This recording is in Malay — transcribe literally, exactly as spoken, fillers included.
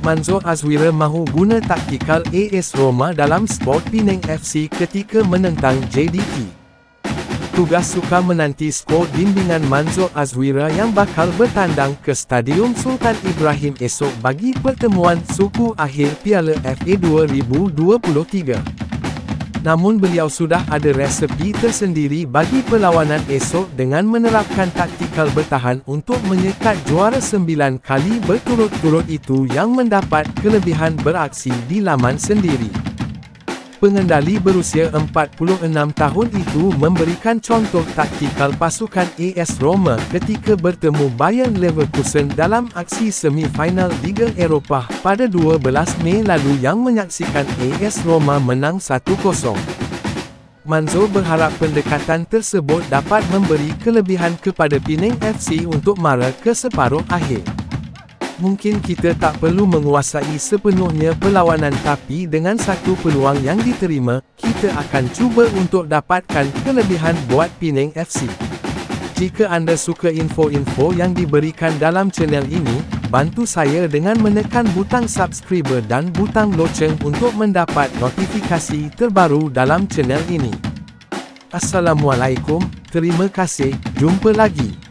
Manzor Azwira mahu guna taktikal A S Roma dalam Sport Penang F C ketika menentang J D T. Tugas suka menanti skor bimbingan Manzor Azwira yang bakal bertandang ke Stadium Sultan Ibrahim esok bagi pertemuan suku akhir Piala F A dua ribu dua puluh tiga. Namun beliau sudah ada resepi tersendiri bagi perlawanan esok dengan menerapkan taktikal bertahan untuk menyekat juara sembilan kali berturut-turut itu yang mendapat kelebihan beraksi di laman sendiri. Pengendali berusia empat puluh enam tahun itu memberikan contoh taktikal pasukan A S Roma ketika bertemu Bayer Leverkusen dalam aksi semi-final Liga Eropah pada dua belas Mei lalu yang menyaksikan A S Roma menang satu kosong. Manzor berharap pendekatan tersebut dapat memberi kelebihan kepada Penang F C untuk mara ke separuh akhir. Mungkin kita tak perlu menguasai sepenuhnya perlawanan, tapi dengan satu peluang yang diterima, kita akan cuba untuk dapatkan kelebihan buat Penang F C. Jika anda suka info-info yang diberikan dalam channel ini, bantu saya dengan menekan butang subscribe dan butang loceng untuk mendapat notifikasi terbaru dalam channel ini. Assalamualaikum, terima kasih, jumpa lagi.